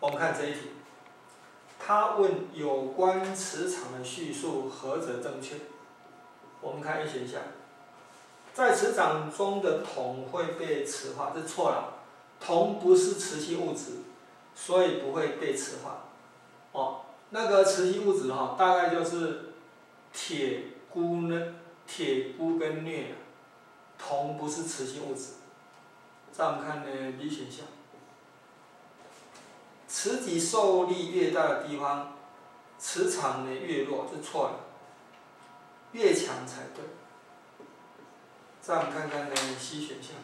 我们看这一题，他问有关磁场的叙述何者正确？我们看 A 选项，在磁场中的铜会被磁化，这错了。铜不是磁性物质，所以不会被磁化。哦，那个磁性物质大概就是铁、钴跟镍，铜不是磁性物质。再我们看呢 B 选项，磁极受力越大的地方，磁场呢越弱，这错了，越强才对。再我们看看呢 C 选项，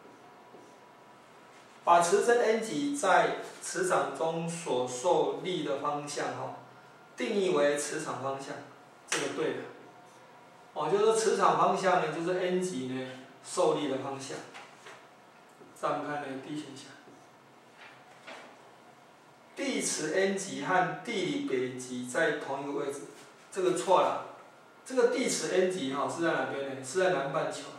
把磁针 N 极在磁场中所受力的方向定义为磁场方向，这个对的。就是说磁场方向呢，就是 N 极呢受力的方向。再我们看呢 D 选项，地磁 N 极和地理北极在同一个位置，这个错了。这个地磁 N 极是在哪边呢？是在南半球。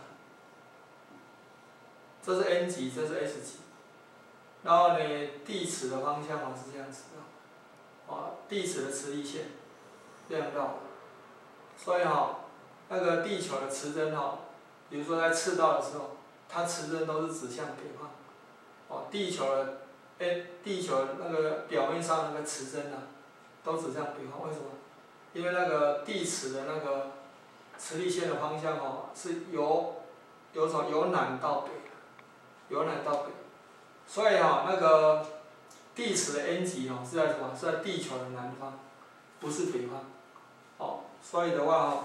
这是 N 极，这是 S 极。然后呢，地磁的方向是这样子的，地磁的磁力线这样绕的，所以那个地球的磁针比如说在赤道的时候，它磁针都是指向北方。地球那个表面上那个磁针都指向北方，为什么？因为那个地磁的那个磁力线的方向是由南到北，由南到北，所以那个地磁的 N 极是在什么？是在地球的南方，不是北方。所以的话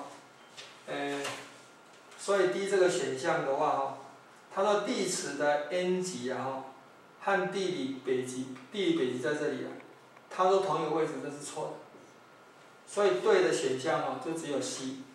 所以 D 这个选项的话它说地磁的 N 极和地理北极在这里它说同一个位置，这是错的。所以对的选项就只有 C。